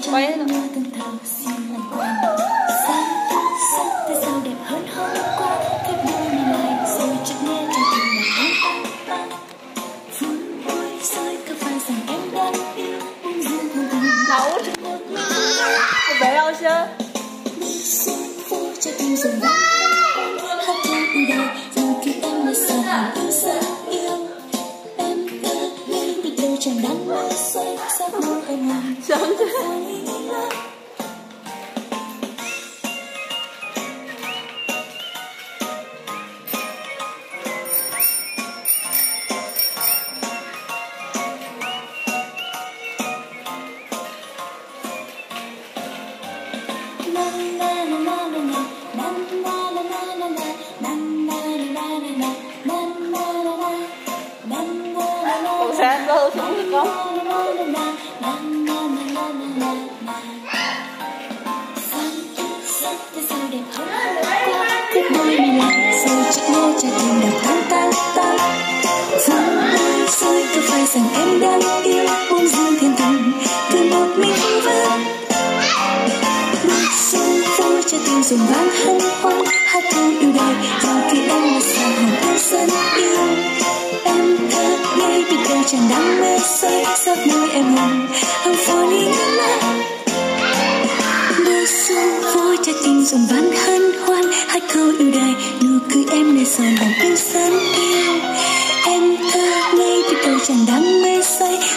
quay hết rồi. Nấu bé đâu chưa? Sớm chứ. Con sẽ rơi xuống được không? Rằng em đang yêu buông dương thiên thần từ một mình vương bước xuống phố cho tim rộn vang hân hoan hát câu yêu đời vào khi em là sao hồng yêu dân yêu em thơ ngây biết đâu chẳng đang mê say giọt môi em hồng hồng falling in love bước xuống phố cho tim rộn vang hân hoan hát câu yêu đời nụ cười em để giòn hồng yêu dân yêu em thơ ngây biết đâu chẳng đang mê say